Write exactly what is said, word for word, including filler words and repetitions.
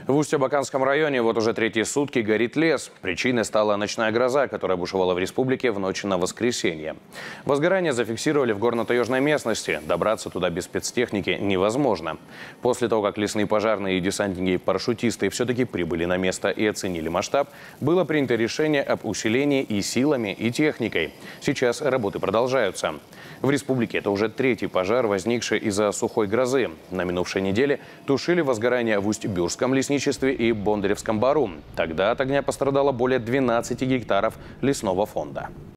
В Усть-Абаканском районе вот уже третьи сутки горит лес. Причиной стала ночная гроза, которая бушевала в республике в ночь на воскресенье. Возгорание зафиксировали в горно-таежной местности. Добраться туда без спецтехники невозможно. После того, как лесные пожарные и десантники-парашютисты все-таки прибыли на место и оценили масштаб, было принято решение об усилении и силами, и техникой. Сейчас работы продолжаются. В республике это уже третий пожар, возникший из-за сухой грозы. На минувшей неделе тушили возгорание в Усть-Бюрском лесничестве и Бондаревском бару. Тогда от огня пострадало более двенадцати гектаров лесного фонда.